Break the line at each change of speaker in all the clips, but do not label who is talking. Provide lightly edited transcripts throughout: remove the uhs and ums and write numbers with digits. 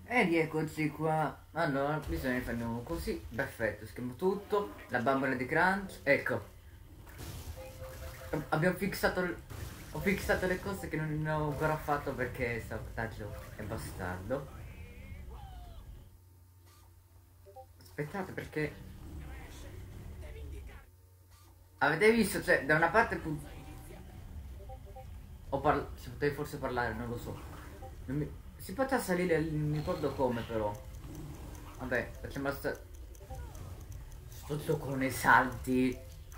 E rieccoci qua. Allora, bisogna fare così. Perfetto, schiamo tutto. La bambola di crunch. Ecco. Abbiamo fissato. Ho fissato le cose che non ho ancora fatto perché il sabotaggio è bastardo. Aspettate perché. Avete visto? Cioè, da una parte si potevi forse parlare, non lo so. Si poteva salire, non mi ricordo come però. Vabbè, facciamo sto con i salti.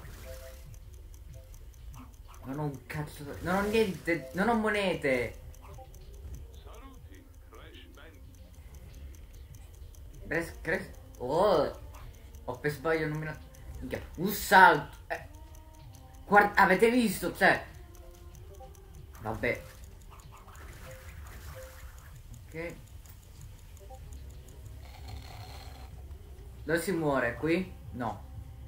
Non ho un cazzo. Non ho niente. Non ho monete. Oh. Ho per sbaglio nominato. Minchia, un salto. Guarda, avete visto? Cioè. Vabbè. Ok. Dove si muore? Qui? No.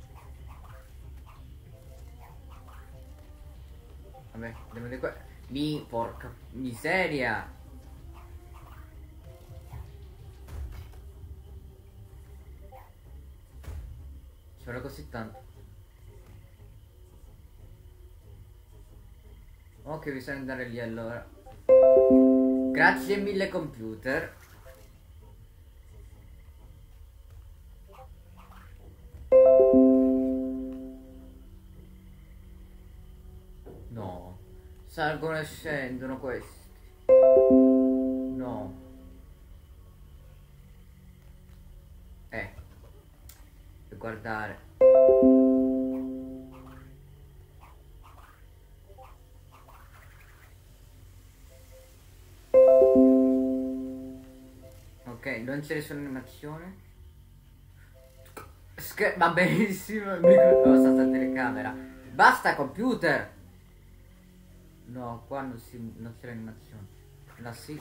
Vabbè, andiamo di qua. Porca miseria. Ci vuole così tanto. Ok, bisogna andare lì allora. Grazie mille computer. No. Salgono e scendono questi. No. Per guardare. Ok, non c'è nessuna animazione. Va benissimo il microfono, sta la telecamera. Basta computer! No, qua non c'è l'animazione. Là sì.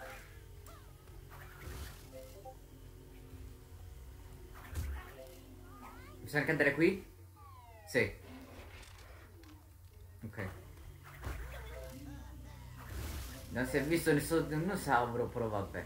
Bisogna anche andare qui? Sì. Ok. Non si è visto nessun dinosauro, però vabbè.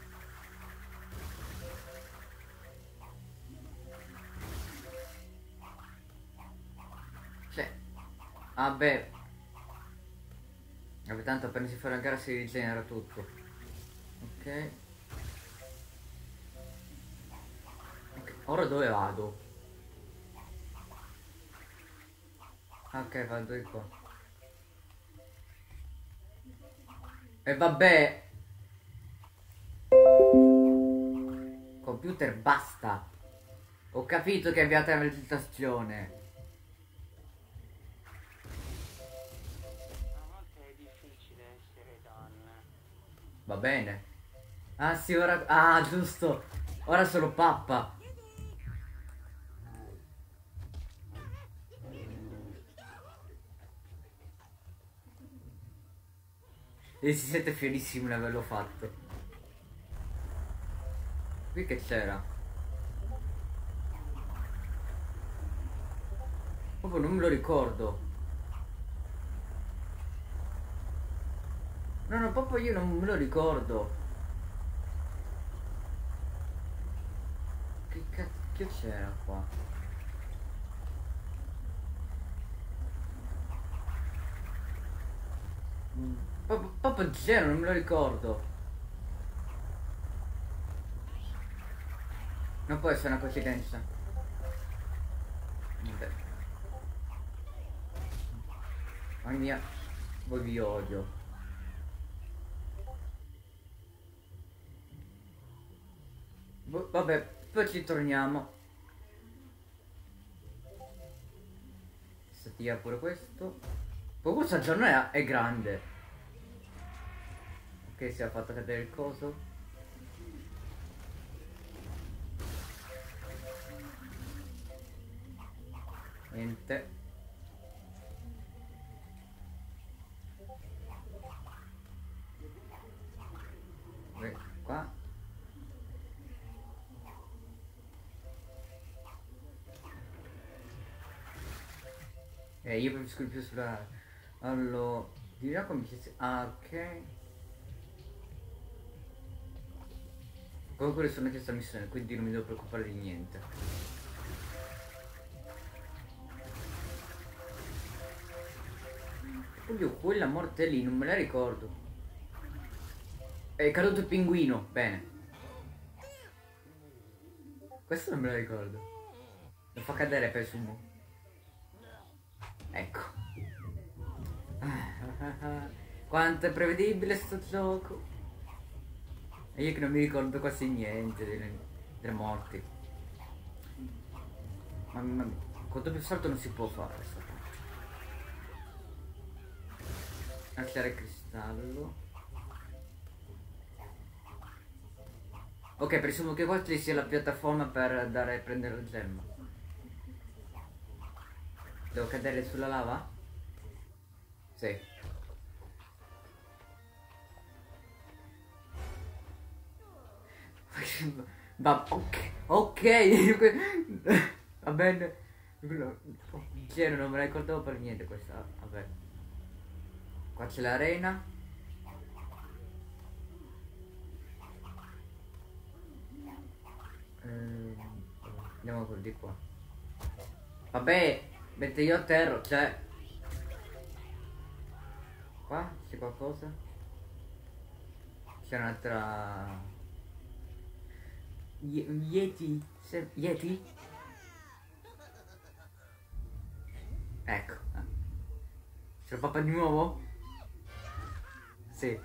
Cioè, vabbè. Vabbè, tanto appena si fa la gara si rigenera tutto. Ok. Ok, ora dove vado? Ok, vado di qua. E vabbè. Computer, basta. Ho capito che avviate la meditazione.
A volte è difficile essere donna.
Va bene. Ah sì, ora. Ah, giusto. Ora sono pappa. E si sente fierissimo di averlo fatto. Qui che c'era? Proprio non me lo ricordo. No, no, proprio io non me lo ricordo. Che cacchio c'era qua? Proprio zero, non me lo ricordo. Non può essere una coincidenza. Vabbè. Mamma mia, voi vi odio. Vabbè, poi ci torniamo. Si attiva pure questo. Poi questo giorno è grande. Ok, si è fatto cadere il coso. Niente. Qua. Io preferisco il più sulla. Allora. Dirà come ci si. Ah, ok. Comunque sono questa missione, quindi non mi devo preoccupare di niente. Oddio, quella morte lì non me la ricordo. È caduto il pinguino, bene. Questo non me la ricordo. Lo fa cadere per sumo. Ecco. Quanto è prevedibile sto gioco. E io che non mi ricordo quasi niente delle morti. Ma con doppio salto non si può fare questa parte. Alzare il cristallo. Ok, presumo che qua ci sia la piattaforma per andare a prendere la gemma. Devo cadere sulla lava? Sì. Va, ok, va bene. C'era, non me la ricordavo per niente questa. Vabbè. Qua c'è l'arena. Andiamo quello di qua. Vabbè, mentre io atterro, cioè. Qua c'è qualcosa? C'è un'altra. Yeti? Yeti? Ecco. C'è il papà di nuovo? Sì.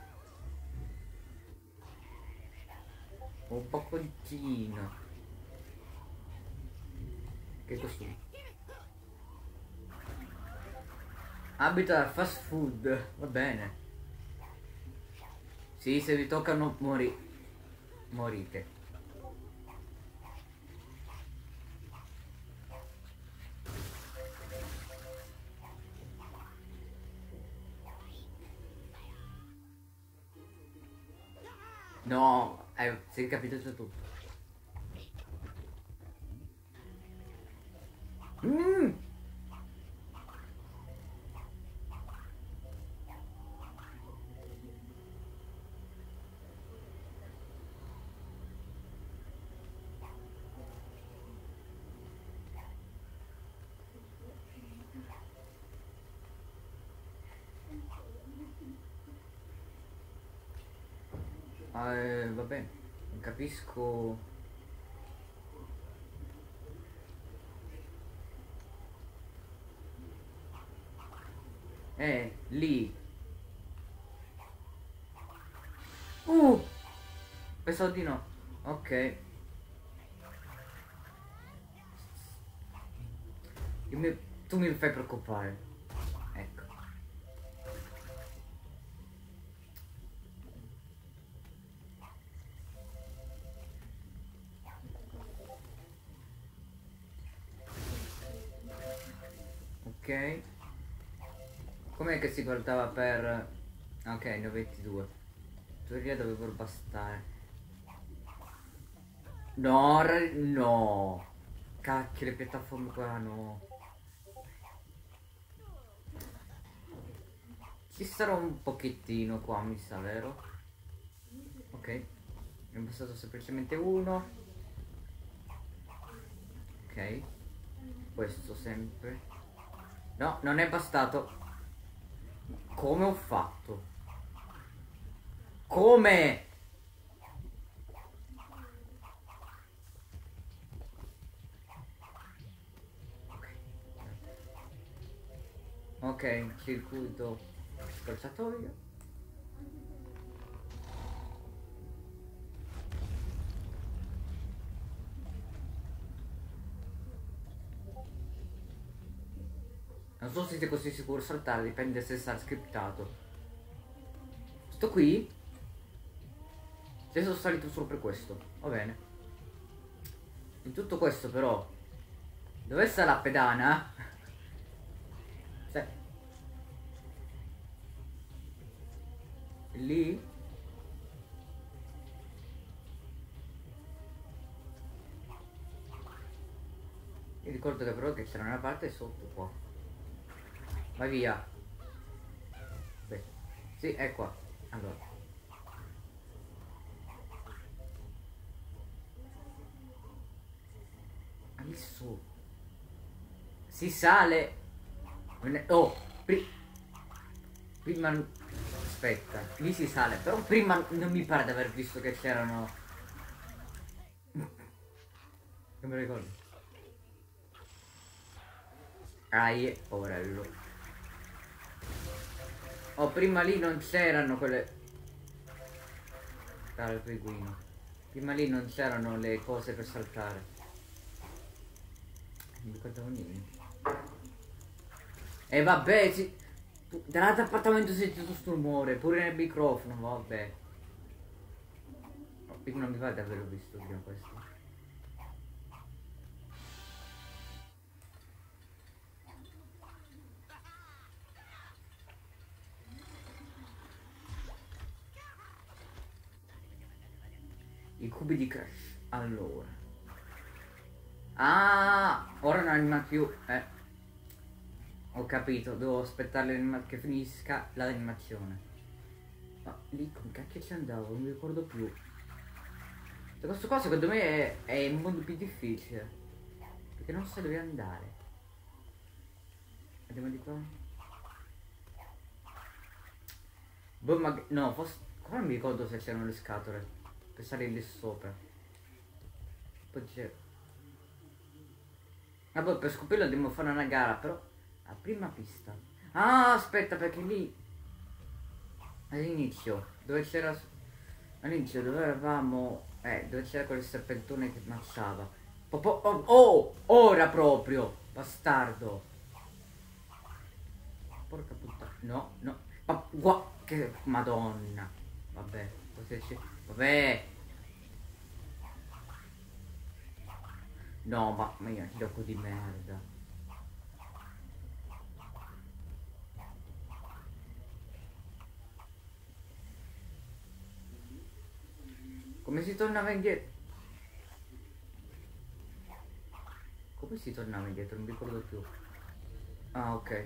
Un poccino. Che così. Abita al fast food. Va bene. Sì, se vi toccano morite. No, sei capito già tutto. Va bene, non capisco. Lì. Pensavo di no. Ok. Tu mi fai preoccupare. Ecco. Ok. Com'è che si guardava per. Ok, ne ho 22. In teoria dovrebbero bastare. No, no. Cacchio, le piattaforme qua no. Ci sarò un pochettino qua, mi sa, vero? Ok. Ne ho passato semplicemente uno. Ok. Questo sempre. No, non è bastato. Come ho fatto? Come? Ok, circuito scorciatoio. Non so se siete così sicuro saltare, dipende se sarà scriptato. Sto qui? Se sono salito solo per questo, va bene. In tutto questo però, dove sta la pedana? Cioè, lì? Mi ricordo che però che c'era una parte sotto qua. Vai via. Beh, sì, è qua. Allora. su. Si sale. Oh, prima. Aspetta, lì si sale. Però prima non mi pare di aver visto che c'erano. Non mi ricordo. Poverello. Oh, prima lì non c'erano quelle. Caro il pinguino. Prima lì non c'erano le cose per saltare. Non mi ricordavo niente. E vabbè, dall'altro appartamento senti tutto sto rumore, pure nel microfono, vabbè. Non mi pare di averlo visto prima questo. I cubi di Crash. Allora. Ah, ora non anima più. Ho capito, devo aspettare che finisca l'animazione. Ma lì come cacchio ci andavo? Non mi ricordo più. Questo qua secondo me è un mondo più difficile. Perché non so dove andare. Andiamo di qua. Boh, ma no, forse. Qua non mi ricordo se c'erano le scatole. Per salire lì sopra. Poi c'è. Ah boh, per scoprirlo dobbiamo fare una gara, però. La prima pista. Ah, aspetta, perché lì. All'inizio, dove c'era. All'inizio dove eravamo. Dove c'era quel serpentone che marciava. Oh! Ora proprio! Bastardo! Porca puttana. No, no. Ma che madonna. Vabbè. Vabbè. No, ma io gioco di merda. Come si tornava indietro? Come si tornava indietro? Non mi ricordo più. Ah, ok.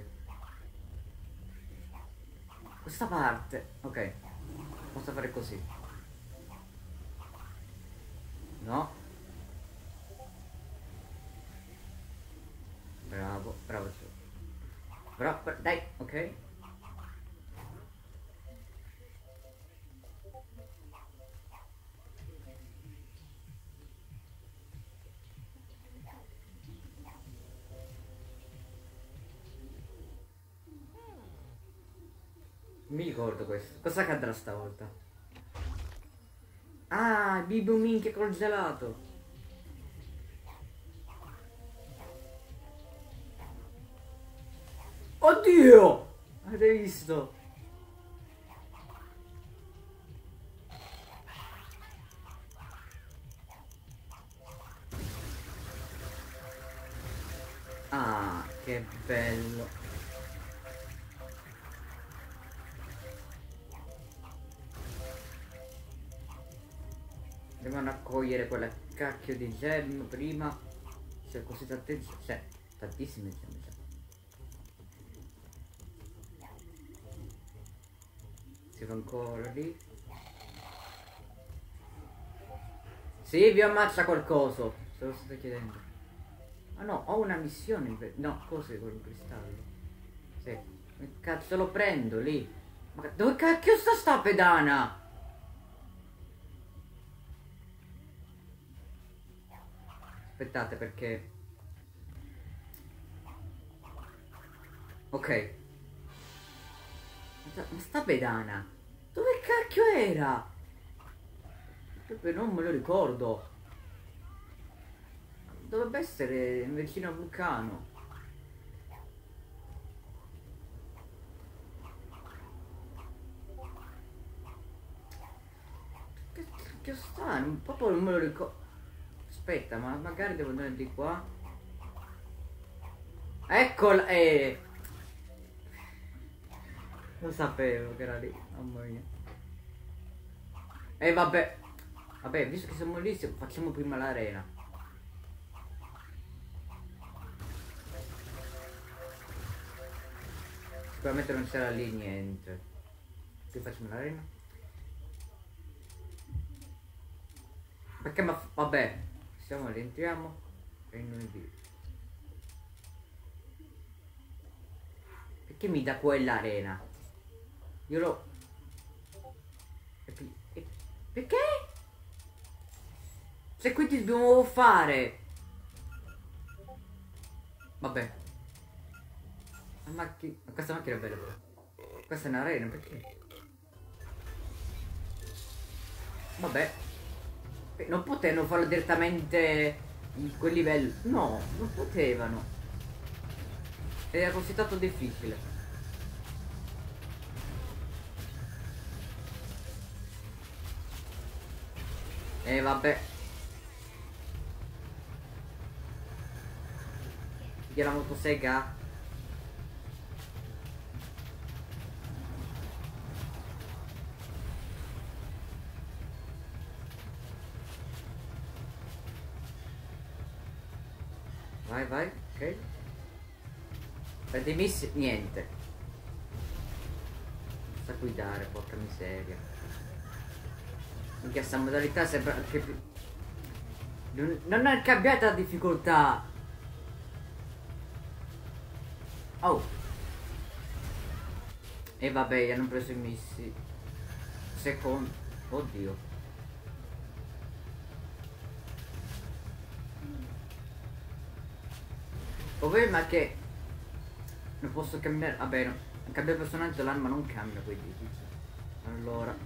Questa parte. Ok. Posso fare così. No. Bravo, bravo. Bravo, dai, ok. Mi ricordo questo. Cosa accadrà stavolta? Ah, Bibo minchia col gelato. Oddio! Avete visto? Ah, che bello. Devono raccogliere quella cacchio di gem prima. C'è così tante. C'è tantissime gemme. Si va ancora lì. Sì, vi ammazza qualcosa. Se lo state chiedendo. Ah no, ho una missione. No, cos'è quello cristallo? Sì. Che cazzo lo prendo lì? Ma dove cacchio sta pedana? Aspettate perché. Ok. Ma sta pedana dove cacchio era? Non me lo ricordo. Dovrebbe essere vicino al vulcano. Che cacchio sta? Proprio non me lo ricordo. Aspetta, ma magari devo andare di qua. Eccola! Lo sapevo che era lì, mamma mia. Vabbè. Vabbè, visto che siamo lì, facciamo prima l'arena. Sicuramente non c'era lì niente. Qui facciamo l'arena. Perché vabbè. Siamo lì, entriamo. Ok. E noi via. Perché mi dà quell'arena? Io lo... Perché? Se quindi dobbiamo fare... Vabbè. Ma questa macchina è bella però. Questa è un'arena, perché? Vabbè. Non potevano farlo direttamente in quel livello. No, non potevano. Era così tanto difficile. E vabbè. Via la motosega. Vai, vai, ok. Per dei miss, niente. Non sa guidare, porca miseria. Anche questa modalità sembra anche più... Non è cambiata la difficoltà. Oh. E vabbè, hanno preso i missi. Secondo. Oddio. Problema è che non posso cambiare. Vabbè, no. Cambiare personaggio l'arma non cambia, quindi. Allora.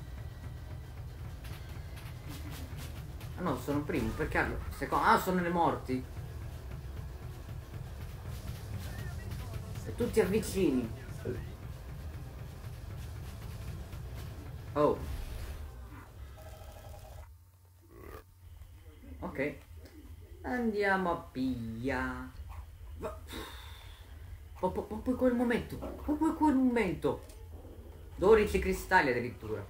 Ah no, sono primo, perché secondo. Ah, sono le morti. E tutti avvicini. Oh. Ok. Andiamo a via. Poi quel momento. Poi quel momento. 12 cristalli addirittura.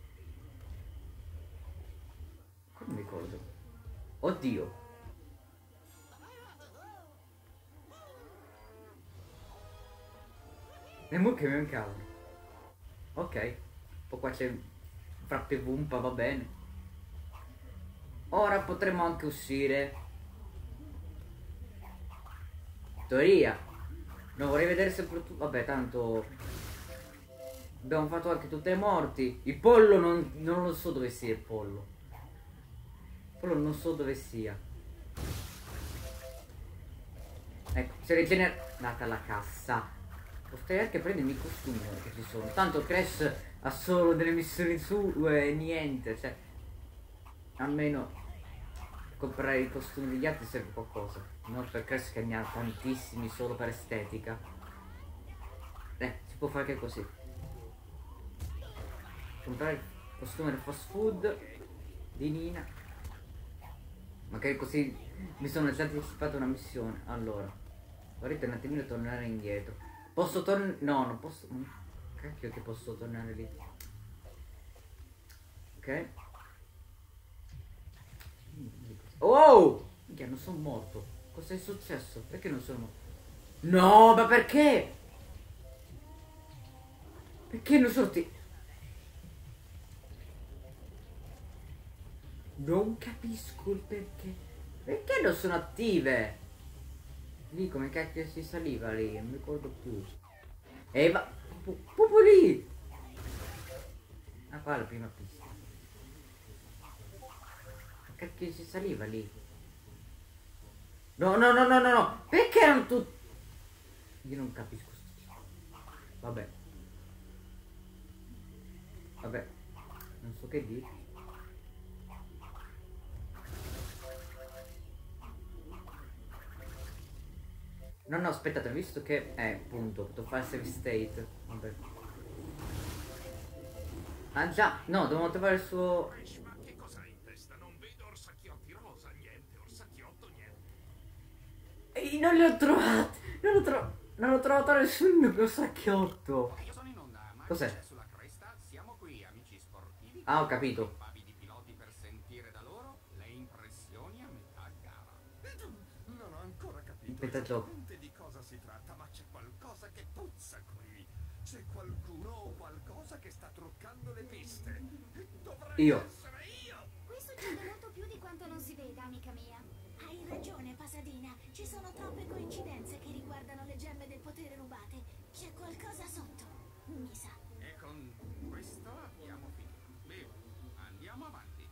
Come mi ricordo? Oddio. Le mucche mi mancavano. Ok. Poi qua c'è frappe vumpa, va bene. Ora potremo anche uscire. Teoria. Non vorrei vedere sempre tutto. Vabbè, tanto abbiamo fatto anche tutte le morti. Il pollo non lo so dove sia il pollo. Il pollo non so dove sia. Ecco, si è rigenerata la cassa. Potrei anche prendermi i costumi che ci sono. Tanto Crash ha solo delle missioni sue e niente. Cioè, almeno comprare i costumi degli altri serve qualcosa. Non per Crash che ne ha tantissimi solo per estetica. Si può fare anche così. Comprare il costume del fast food di Nina. Magari così mi sono già anticipato una missione. Allora, vorrei un attimino tornare indietro. Posso tornare? No, non posso. Cacchio che posso tornare lì. Ok. Oh! Minchia, non sono morto. Cosa è successo? Perché non sono morto? No, ma perché? Perché non sono ti... Non capisco il perché. Perché non sono attive? Lì come cacchio si saliva lì? Non mi ricordo più. Va... Proprio lì! Ah, qua è la prima pista. Cacchio si saliva lì? No, no, no, no, no, no! Perché erano tutti... Io non capisco sto gioco. Vabbè. Vabbè. Non so che dire. No, no, aspettate, visto che... appunto, potevo fare save state. Vabbè. Ah già, no, dobbiamo trovare il suo...
Ma che cosa hai in testa? Non vedo orsacchiotti rosa, niente, orsacchiotto, niente.
Non li ho trovati! Non ho trovato nessun orsacchiotto!
Io sono in onda, ma
Cos'è?
sulla cresta, siamo qui, amici sportivi.
Ah, ho capito.
Di piloti per sentire da loro le impressioni a metà gara. Non ho ancora capito
Esattamente
di cosa si tratta, ma c'è qualcosa che puzza qui. C'è qualcuno o qualcosa che sta truccando le piste. Dovrei essere io.
Qui succede molto più di quanto non si veda, amica mia. Hai ragione, Pasadena. Ci sono troppe coincidenze che riguardano le gemme del potere rubate. C'è qualcosa sotto, mi sa.
E con questo abbiamo finito. Bene, andiamo avanti.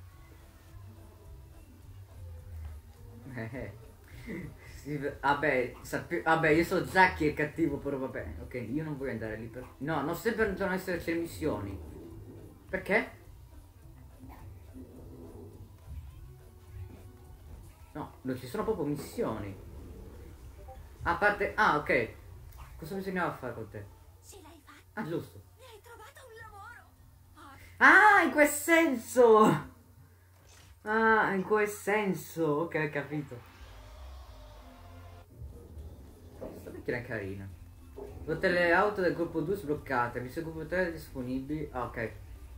Sì, vabbè, vabbè, io so già chi è cattivo, però vabbè. Ok, io non voglio andare lì per... No, non sempre devono esserci le missioni. Perché? No, non ci sono proprio missioni. A parte... Ah, ok. Cosa bisognava fare con te?
Ce l'hai fatta?
Ah, giusto.
Ne hai trovato un lavoro!
Ah, in quel senso! Ah, in quel senso. Ok, ho capito. Questa macchina è carina. Tutte le auto del gruppo 2 sbloccate. Missioni gruppo 3 disponibili. Ah, ok.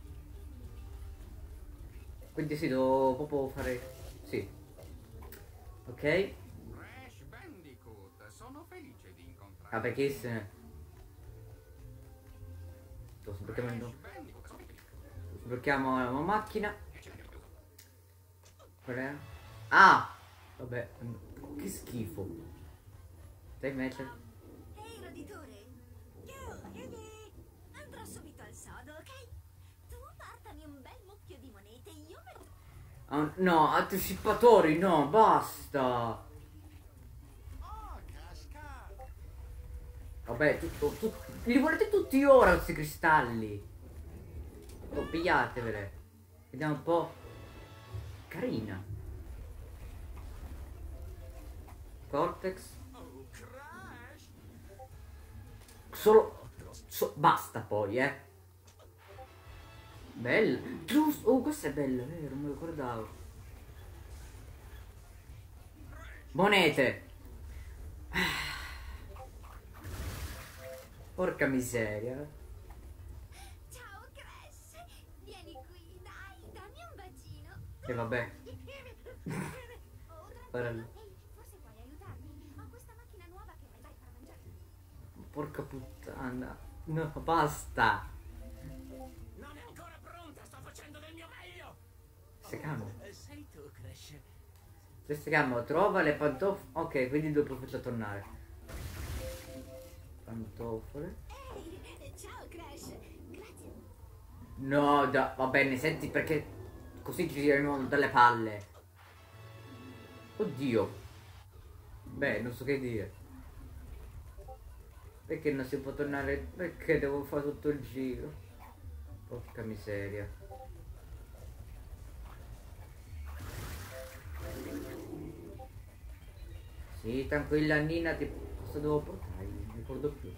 Quindi sì, devo proprio fare... Sì. Ok.
Crash Bandicoot, sono felice di incontrarti.
Ah, perché se ne...
Crash Bandicoot, sono felice.
Sblocchiamo la macchina. Qual è? Ah! Vabbè, che schifo. Stai mettere.
Ehi, roditore! Andrò subito al sodo, ok? Tu portami un bel mucchio di monete, io me...
Oh, no, anticipatori, no, basta.
Oh, casca!
Vabbè, li volete tutti ora questi cristalli. Oh, pigliatevele. Vediamo un po'. Carina. Cortex.
Oh, Crash!
Solo... basta poi, Bella. Giusto. Oh, questa è bella, vero, non me lo ricordavo. Monete. Porca miseria.
Ciao, Crash! Vieni qui, dai, dammi un bacino.
E vabbè.
Oh,
Ora...
Ehi, forse puoi aiutarmi? Ho questa macchina nuova che mi dai per mangiare.
Porca puttana. No, basta.
Non è ancora pronta, sto facendo del mio meglio!
Si calma.
Sei tu, Crash.
Se si calma, trova le pantofole. Ok, quindi dopo faccio tornare. Pantofole.
Ehi, ciao, Crash! Grazie.
No, va bene, senti perché così ci giriamo dalle palle. Oddio. Beh, non so che dire. Perché non si può tornare? Perché devo fare tutto il giro? Porca miseria. Sì, tranquilla Nina, cosa devo portare? Non ricordo più.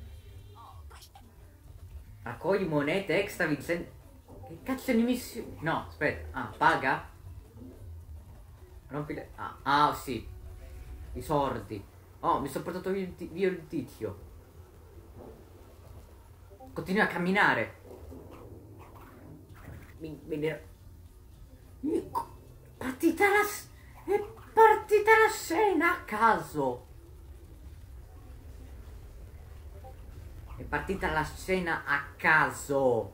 Raccogli monete extra Vincent. Che cazzo di missione? No, aspetta. Ah, paga? Rompi le... Ah, sì. I sordi. Oh, mi sono portato via il tizio. Continua a camminare. Partita la... È partita la scena a caso. È partita la scena a caso.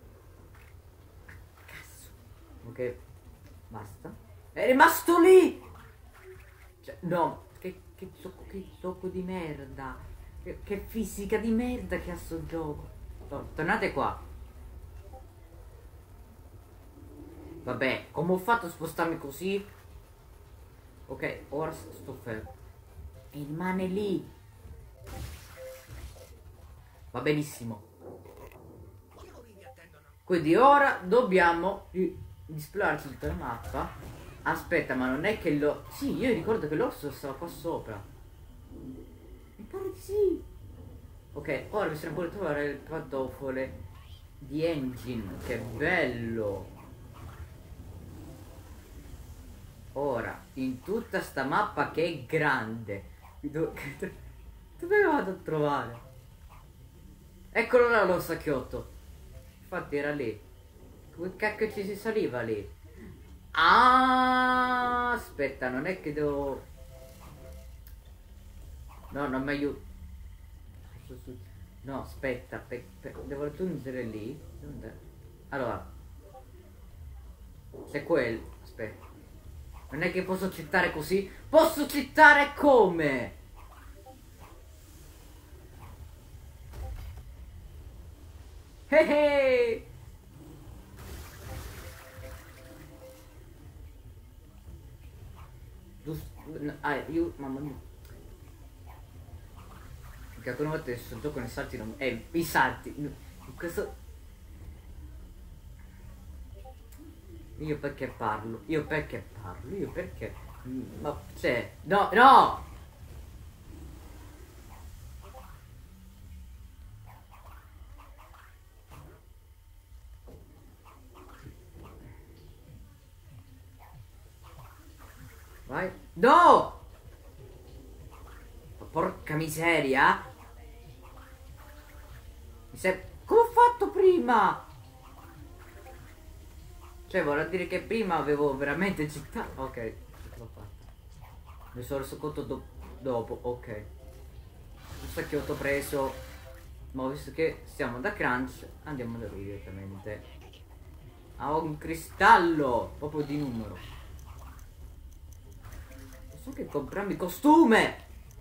A caso. Ok. Basta. È rimasto lì. Cioè, no. Che gioco di merda. Che fisica di merda che ha sto gioco. Tornate qua. Vabbè, come ho fatto a spostarmi così? Ok, ora sto fermo. E rimane lì. Va benissimo. Quindi ora dobbiamo esplorare tutta la mappa. Aspetta, ma non è che lo... Sì, io ricordo che l'orso stava qua sopra. Mi pare di sì. Ok, ora bisogna pure trovare il pantofole di Engine. Che bello. Ora, in tutta sta mappa che è grande. Dove vado a trovare? Eccolo là lo sacchiotto. Infatti era lì. Come cacchio ci si saliva lì? Ah, aspetta, non è che devo... No, non mi aiuto. No, aspetta, devo raggiungere lì. Allora, se quello... Aspetta. Non è che posso citare così. Posso citare come? Hey! Io, mamma mia. Perché alcune volte sto gioco nei salti non... i salti. In questo... Io perché parlo? Io perché parlo? Io perché... Ma cioè... No, no! Vai. No! Porca miseria! Come ho fatto prima? Cioè, vorrà dire che prima avevo veramente citato. Ok, l'ho fatta. Mi sono reso conto dopo, ok. Giusto che ho preso. Ma visto che siamo da crunch, andiamo da lui direttamente. Ha un cristallo! Proprio di numero. So che comprarmi costume!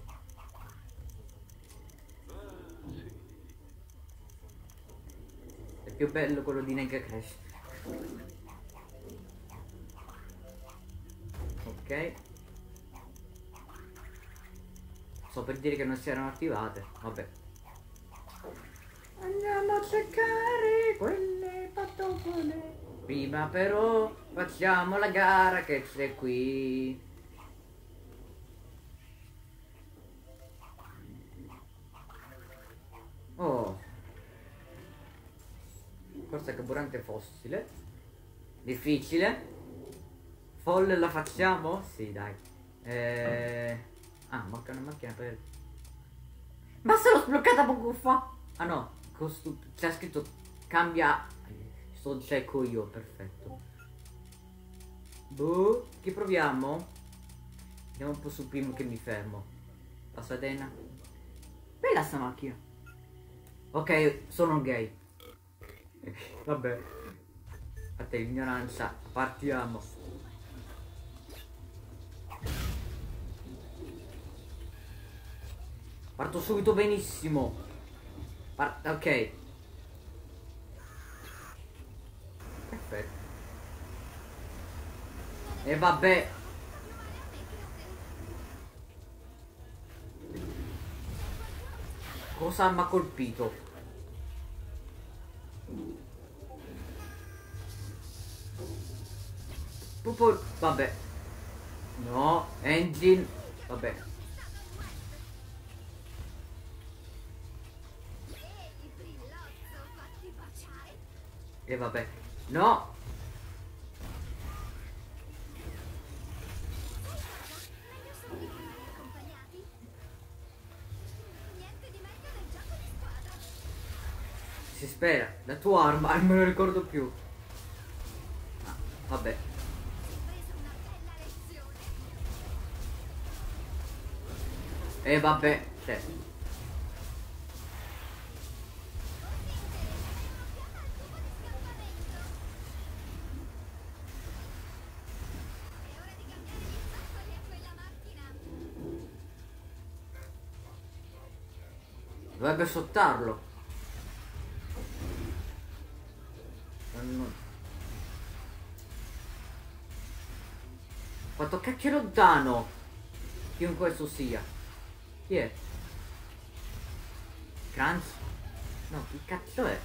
È più bello quello di Nega Crash. Ok. So per dire che non si erano attivate. Vabbè. Andiamo a cercare quelle pantofole. Prima però facciamo la gara che c'è qui. Oh. Forse carburante fossile. Difficile. Folle la facciamo? Sì, dai. Ah, manca una macchina per... Ma se l'ho sbloccata poco fa! Ah no, c'è scritto cambia... Sto cieco io, perfetto. Boh, che proviamo? Andiamo un po' sul primo che mi fermo. Pasadena. Bella sta macchina. Ok, sono gay. Vabbè. A te ignoranza, partiamo. Parto subito benissimo. Ok. Perfetto. E vabbè. Cosa mi ha colpito? Proprio... Vabbè. No, engine. Vabbè. E vabbè. No. Si spera. La tua arma, non me lo ricordo più. Ah, vabbè. E vabbè. Cioè. Dovrebbe sottarlo. Fatto cacchio lontano. Chiunque esso sia. Chi è? Kranz? No, chi cazzo è?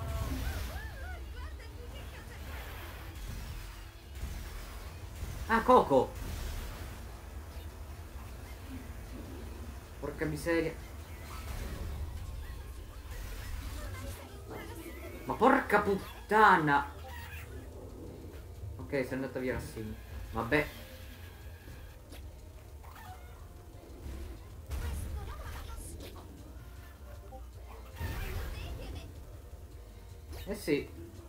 Ah, Coco! Porca miseria. Ma porca puttana! Ok, sei andata via la sim. Vabbè. Eh sì.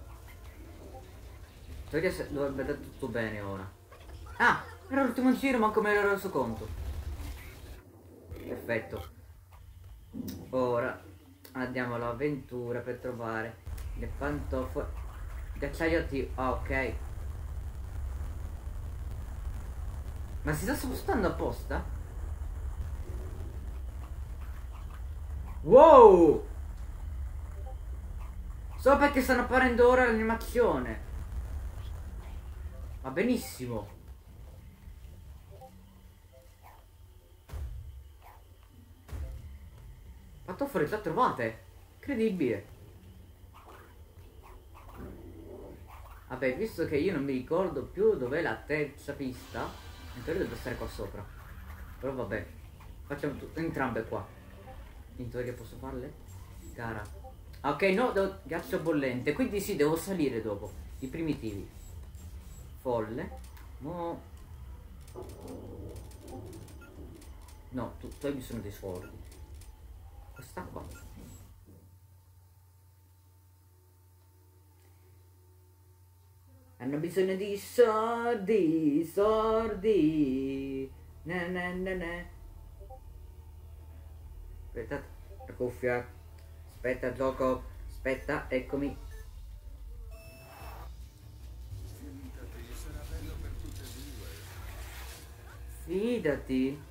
Dovrebbe andare tutto bene ora. Ah! Era l'ultimo giro, manco me ne ero reso conto. Perfetto. Ora andiamo all'avventura per trovare le pantofole. Ghiacciaio attivo. Ah, ok. Ma si sta spostando apposta? Wow! Solo perché stanno apparendo ora l'animazione. Va benissimo. Pantofole già trovate. Incredibile. Vabbè, visto che io non mi ricordo più dov'è la terza pista, in teoria deve stare qua sopra. Però vabbè, facciamo entrambe qua. In teoria posso farle? Gara. Ok, no, ghiaccio bollente. Quindi sì, devo salire dopo. I primitivi. Folle. No. No, tu hai bisogno dei soldi. Questa qua. Hanno bisogno di soldi, soldi. Na na na na. Aspetta, la cuffia. Aspetta, gioco. Aspetta, eccomi.
Fidati, sarà bello per tutte e due.
Fidati.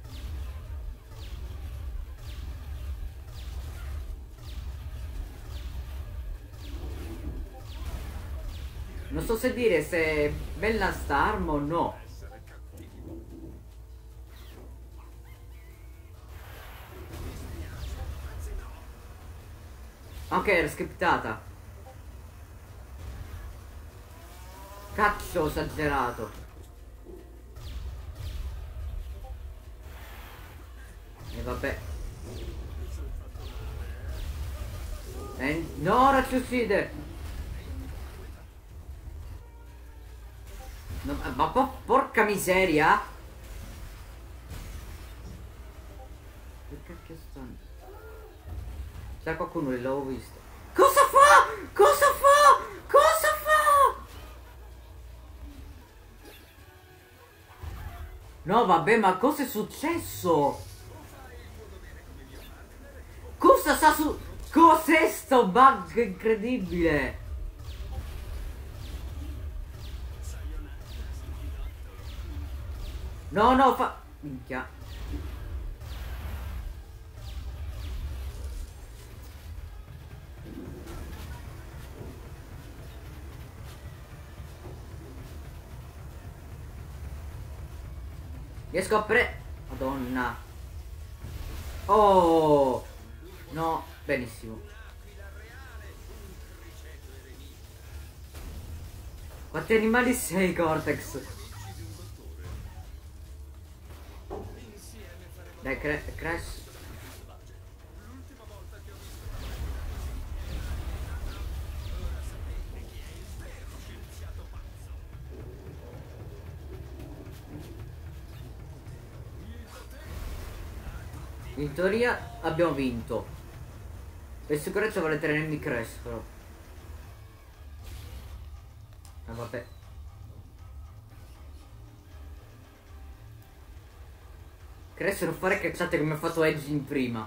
Non so se dire se è bella sta arma o no.
Essere cattivo.
Ok, era scriptata. Cazzo, ho esagerato. E vabbè. No, ora ci uccide. No, ma porca miseria. Che cacchio stanno? C'è qualcuno lì, l'avevo visto. Cosa fa? Cosa fa? Cosa fa? No vabbè, ma cosa è successo? Cosa sta su... Cos'è sto bug incredibile? No, no, fa... Minchia. Riesco a Madonna. Oh. No, benissimo. Quanti animali sei, Cortex? Dai, Crash. In teoria abbiamo vinto. Per sicurezza vuole tenermi Crash però. Ah vabbè. Crash non fare cacciate come ha fatto Edge in prima.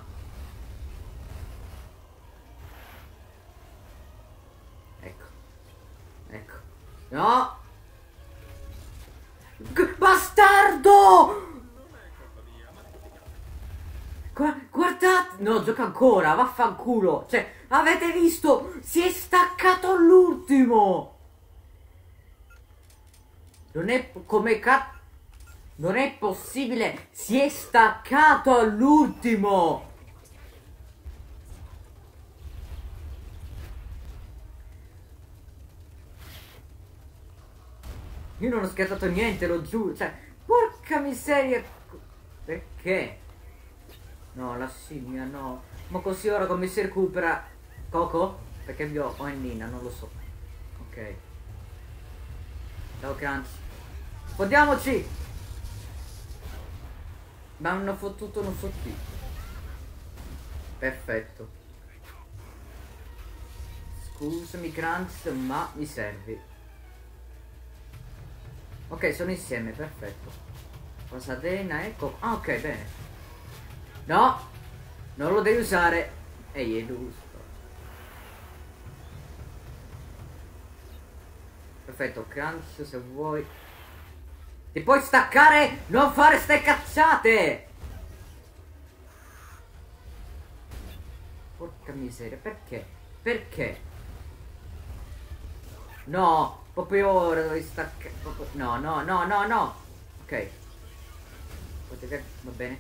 Ecco. Ecco. No! Bastardo! Guardate! No, gioca ancora, vaffanculo! Cioè, avete visto? Si è staccato all'ultimo! Non è come non è possibile! Si è staccato all'ultimo! Io non ho scherzato niente, lo giuro! Cioè, porca miseria! Perché? No, la scimmia, no. Ma così ora come si recupera? Coco? Perché vi ho Nina, non lo so. Ok. Ciao Crunch. Fodiamoci! Ma hanno fottuto non so chi. Perfetto. Scusami Crunch, ma mi servi. Ok, sono insieme, perfetto. Pasadena, ecco. Ah, ok, bene. No! Non lo devi usare. Ehi, è giusto. Perfetto, Crunch se vuoi. Ti puoi staccare? Non fare ste cazzate! Porca miseria, perché? Perché? No, proprio ora devi staccare. No, no, no, no, no. Ok. Potete... Va bene.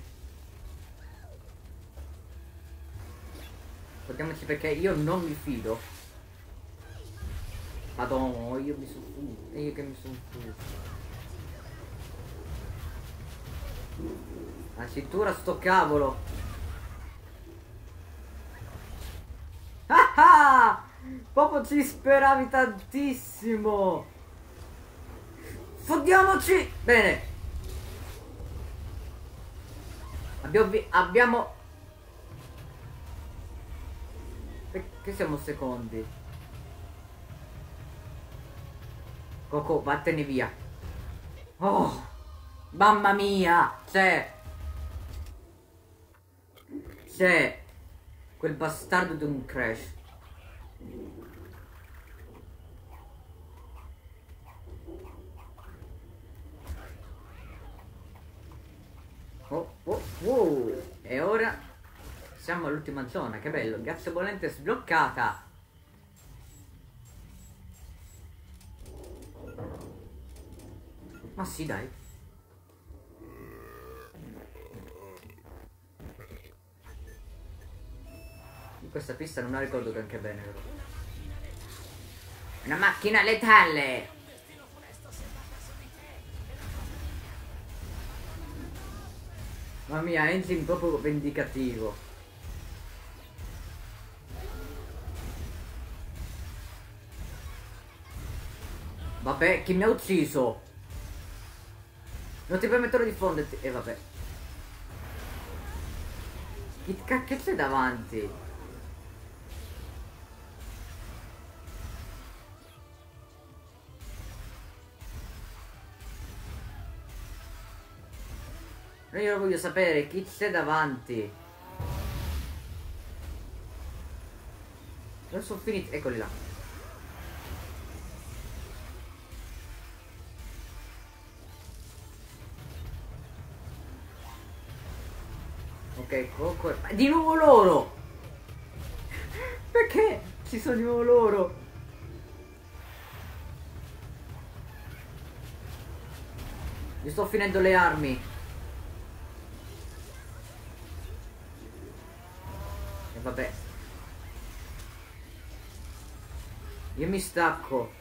Guardiamoci perché io non mi fido. Madonna, io mi sono fuso. Io che mi sono fuso. La cintura sto cavolo. Ah ah! Proprio ci speravi tantissimo. Fodiamoci. Bene. Abbiamo... Perché siamo secondi? Coco, vattene via. Oh, mamma mia. C'è quel bastardo di un Crash. Oh, oh, wow. E ora siamo all'ultima zona. Che bello. Ghiaccio bollente sbloccata. Ma sì, dai. Di questa pista non la ricordo neanche bene, però. Una macchina letale! Mamma mia, engine proprio vendicativo. Vabbè, chi mi ha ucciso? Non ti permetterò di fonderti. E vabbè. Che cacchio c'è davanti? Io voglio sapere chi c'è davanti. Non sono finiti. Eccoli là. Ok, comunque. Ma di nuovo loro! Perché ci sono di nuovo loro? Mi sto finendo le armi. E vabbè. Io mi stacco.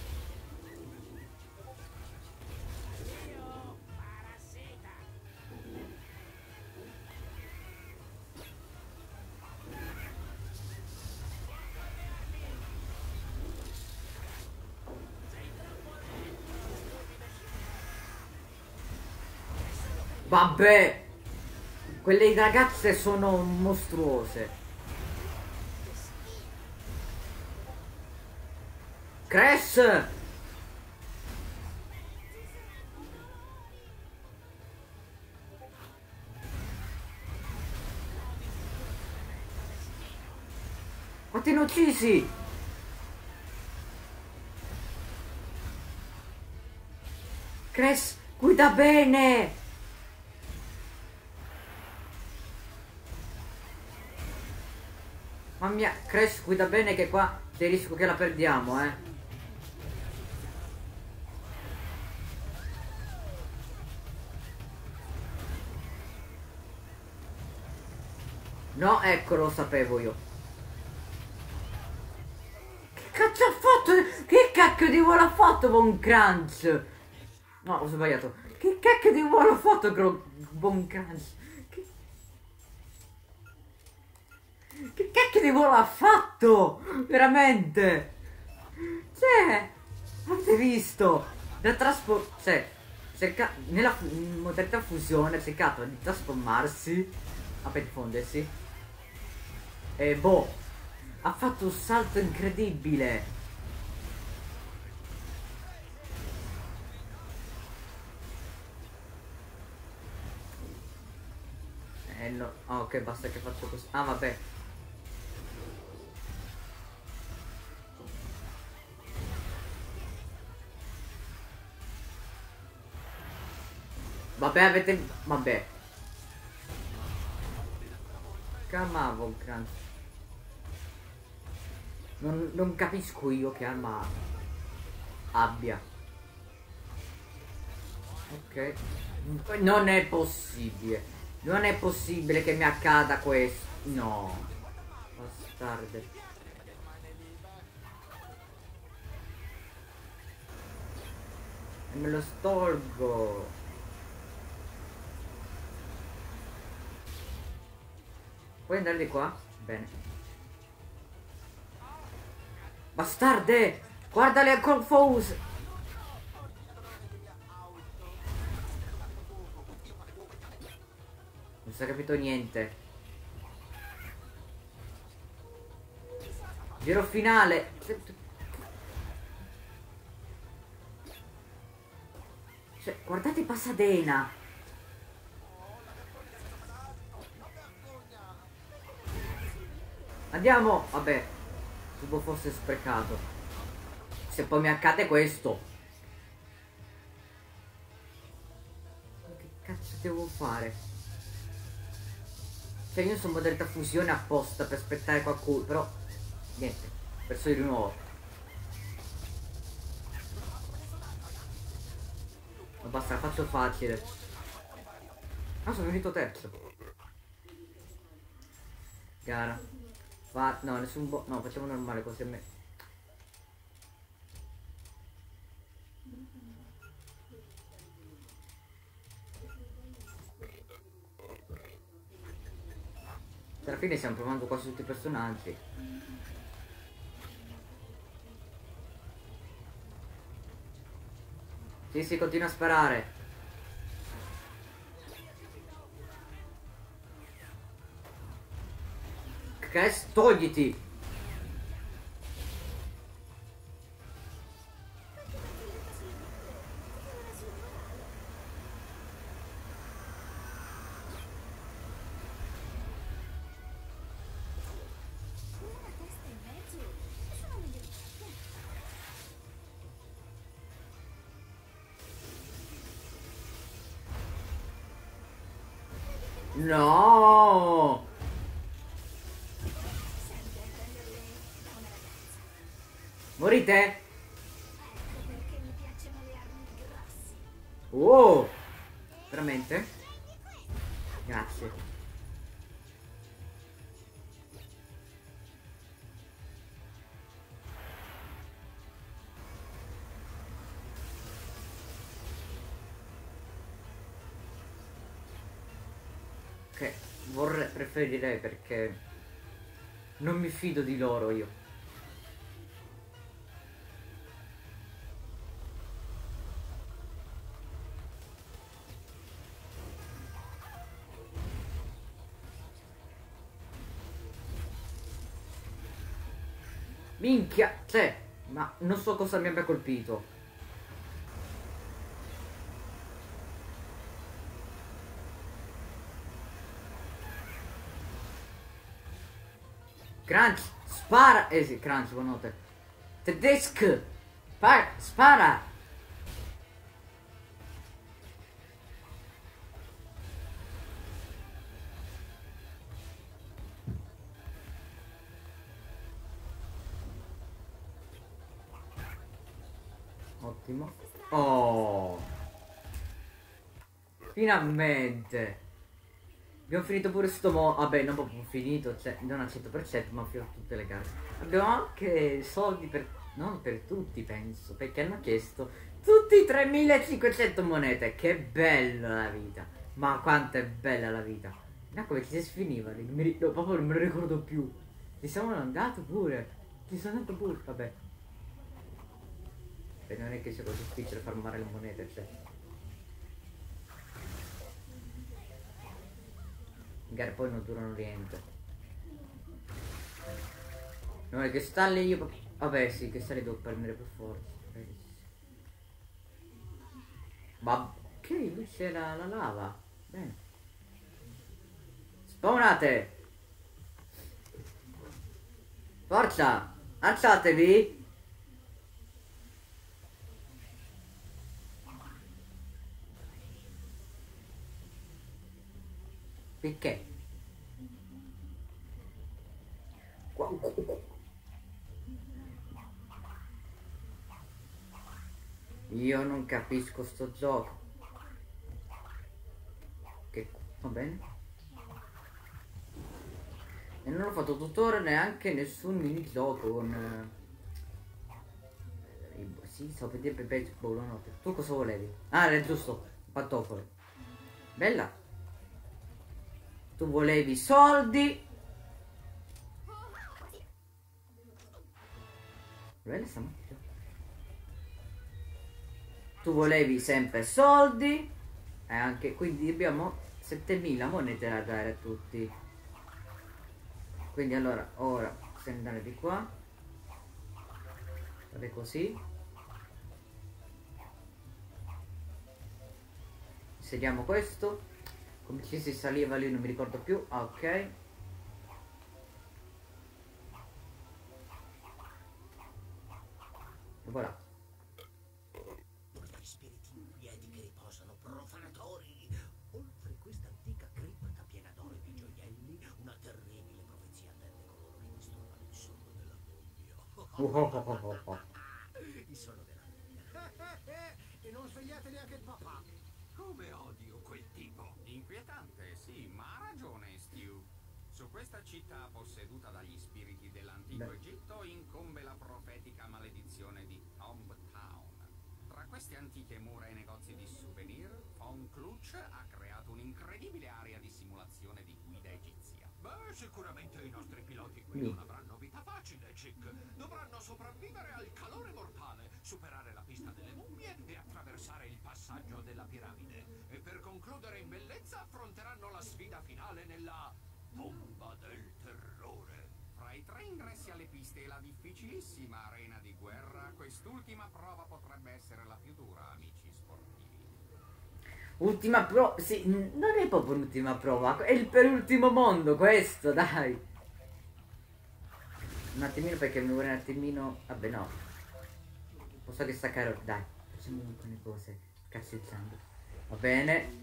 Vabbè, quelle ragazze sono mostruose. Crash! Quanti ne ho uccisi? Crash, guida bene! Mamma mia, Crash, guida bene che qua c'è il rischio che la perdiamo, eh. No, ecco, lo sapevo io. Che cazzo ha fatto? Che cacchio di volo ha fatto Von Crunch? No, ho sbagliato. Che cacchio di volo ha fatto Von Crunch? Che cacchio di volo ha fatto? Veramente? Cioè, avete visto? Da cioè, nella modalità fusione ha cercato di trasformarsi, per fondersi. E boh, ha fatto un salto incredibile. No. Oh, ok, basta che faccio così. Ah, vabbè. Vabbè, avete... Vabbè. Calmavo, Crunch. Non capisco io che arma abbia. Ok. Non è possibile. Non è possibile che mi accada questo. No. Bastarde. E me lo stolgo. Puoi andare di qua? Bene. Bastarde! Guardale a Confuse! Non si è capito niente. Giro finale. Cioè, guardate Pasadena. Andiamo. Vabbè. Tubo fosse sprecato. Se poi mi accade questo. Che cazzo devo fare? Cioè io sono in modalità fusione apposta per aspettare qualcuno. Però niente. Perso di nuovo. Ma basta, la faccio facile. Ah, sono venuto terzo. Gara. No, nessun no, facciamo normale così a me. Alla fine stiamo provando quasi tutti i personaggi. Sì, continua a sparare. Cass, togliti. No! Morite? Oh! Veramente? Grazie. Ok, preferirei perché non mi fido di loro io. Minchia, cioè, ma non so cosa mi abbia colpito. Crunch, spara! Sì, Crunch, buonanotte. Tedesco! Spara! Ottimo. Oh! Finalmente! Abbiamo finito pure sto vabbè, non proprio finito, cioè non al 100%, ma ho finito tutte le carte. Abbiamo anche soldi per... non per tutti, penso, perché hanno chiesto tutti 3500 monete. Che bella la vita! Ma quanto è bella la vita! Ma come ci si finiva? No, proprio non me lo ricordo più. Ci siamo andati pure. Ci sono andato pure, vabbè. E non è che sia così difficile farmare le monete, cioè. Magari poi non durano niente. Non è che sta lì io... Vabbè sì, che sta lì devo prendere per forza. Ma che lì c'è la lava. Bene. Spawnate! Forza! Alzatevi! Perché? Io non capisco sto gioco. Che va bene? E non ho fatto tuttora neanche nessun minigioco con... sì, so per dire baseball o no. Tu cosa volevi? Ah, era giusto, pantofole. Bella. Tu volevi soldi. Bella stamattina. Tu volevi sempre soldi. E anche quindi abbiamo 7000 monete da dare a tutti. Quindi allora, ora se andare di qua. Fate così. Inseriamo questo. Come ci si saliva lì non mi ricordo più. Ah, ok. E voilà.
Gli spiriti inquieti che riposano, profanatori. Oltre questa antica cripta piena d'oro e di gioielli, una terribile profezia attende coloro che distruggono il sonno della mummia. Il sonno della mummia. E non svegliate neanche il papà. Come odio quel tipo.
Inquietante, sì, ma ha ragione Stu. Su questa città posseduta dagli spiriti dell'antico Egitto incombe la profetica maledizione di Tomb Town. Tra queste antiche mura e negozi di souvenir, Von Clutch ha creato un'incredibile area di simulazione di guida egizia.
Beh, sicuramente i nostri piloti qui non avranno vita facile, Chick. Dovranno sopravvivere al calore mortale, superare la pista delle mummie e attraversare il passaggio della piramide. E per concludere in bellezza affronteranno la sfida finale nella tomba del terrore.
Fra i 3 ingressi alle piste e la difficilissima arena di guerra, quest'ultima prova potrebbe essere la più dura, amici sportivi.
Ultima prova. Sì, non è proprio l'ultima prova. È il penultimo mondo questo, dai. Un attimino perché mi vuole un attimino. Vabbè no. Posso che staccare. Dai, facciamo un po' le cose. Cazzezzando. Va bene.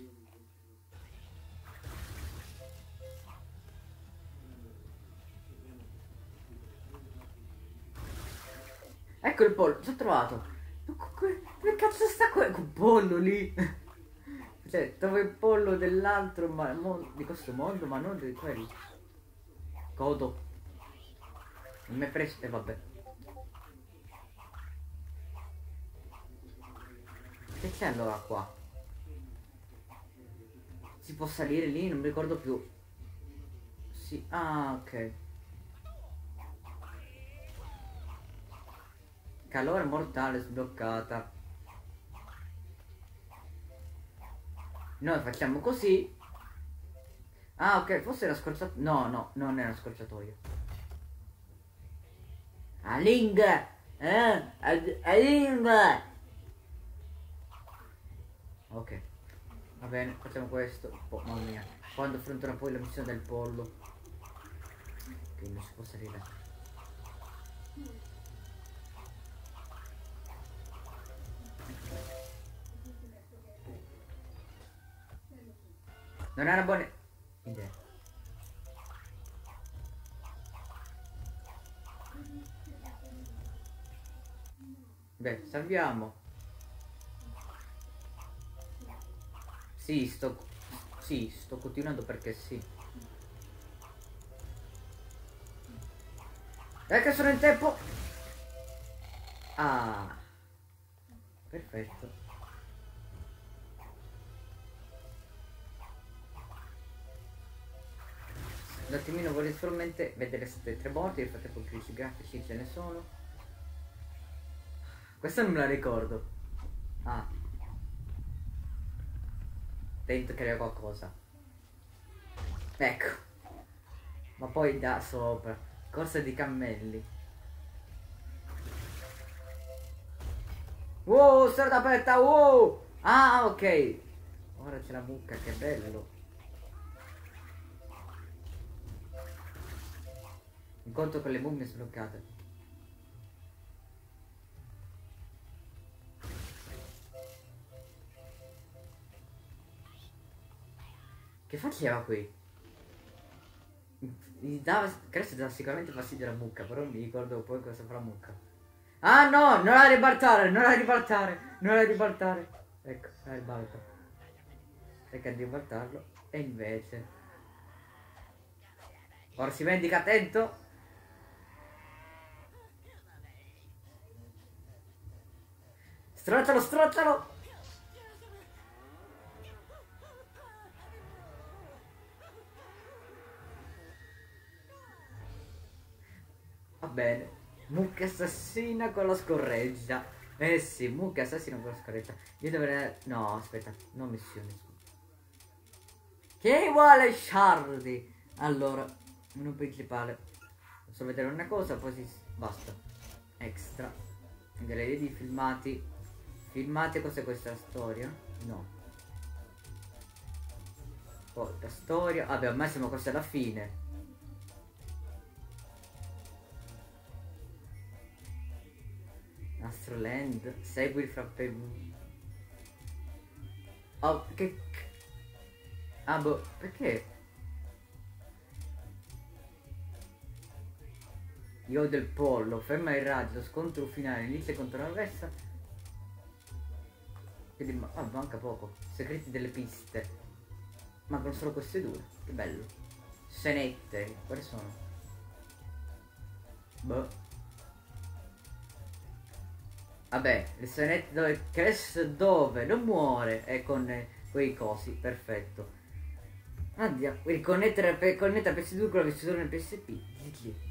Ecco il pollo, ci ho trovato. Dove cazzo sta quel pollo lì? Cioè, trovo il pollo dell'altro, ma di questo mondo, ma non di quello. Godo. Non mi è preso, e vabbè. Che c'è allora qua? Si può salire lì? Non mi ricordo più. Sì, ah, ok. Calore mortale sbloccata. Noi facciamo così. Ah, ok, forse era scorciatoio. No, no, non era scorciatoio. Aling! Aling! Ok, va bene, facciamo questo. Oh, mamma mia, quando affronterò poi la missione del pollo. Che non si può salire. Non è una buona idea. Beh, salviamo. Sì, sto continuando perché sì. Che sono in tempo. Ah, perfetto. Un attimino vorrei solamente vedere queste 3 morti. Nel frattempo che i grafici ce ne sono. Questa non me la ricordo. Ah, dentro che era qualcosa. Ecco. Ma poi da sopra. Corsa di cammelli. Wow, strada aperta, wow. Ah, ok. Ora c'è la mucca, che bello. Incontro con le mummie sbloccate. Che faceva qui? Crash dà sicuramente fastidio alla mucca, però non mi ricordo poi cosa fa la mucca. Ah no, non la ribaltare, non la ribaltare, non la ribaltare. Ecco, la ribalta. Cerca di ribaltarlo. E invece. Ora si vendica, attento. Strozzalo, strozzalo. Va bene. Mucca assassina con la scorreggia. Eh sì, mucca assassina con la scorreggia. Io dovrei... No, aspetta, non missione. Chi vuole Shardy? Allora, uno principale. Posso vedere una cosa, poi basta. Extra. Galleria di filmati. Filmati, cos'è questa storia? No. Poi la storia. Vabbè, ormai siamo quasi alla fine. Astroland, segui il frappe. Oh, che... Ah, boh, perché? Io del pollo, ferma il raggio, scontro finale, inizia contro la rovescia. Quindi, manca poco. Segreti delle piste. Mancano solo queste due, che bello. Scenette, quali sono? Boh. Vabbè, le scenette dove Crash dove non muore e con quei cosi, perfetto. Andiamo, connettere PS2 con la versione PSP.